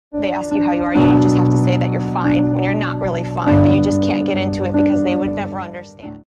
They ask you how you are, you just have to say that you're fine when you're not really fine, but you just can't get into it because they would never understand.